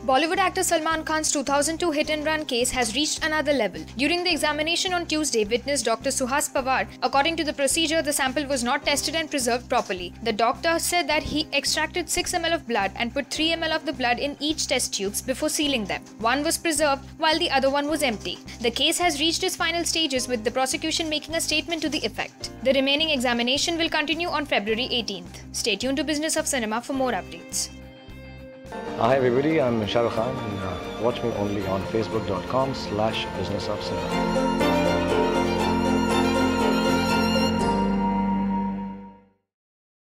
Bollywood actor Salman Khan's 2002 hit-and-run case has reached another level. During the examination on Tuesday, witness Dr. Suhas Pawar, according to the procedure, the sample was not tested and preserved properly. The doctor said that he extracted 6 ml of blood and put 3 ml of the blood in each test tubes before sealing them. One was preserved while the other one was empty. The case has reached its final stages, with the prosecution making a statement to the effect. The remaining examination will continue on February 18th. Stay tuned to Business of Cinema for more updates. Hi everybody, I'm Shah Rukh Khan and watch me only on facebook.com/businessofcinema.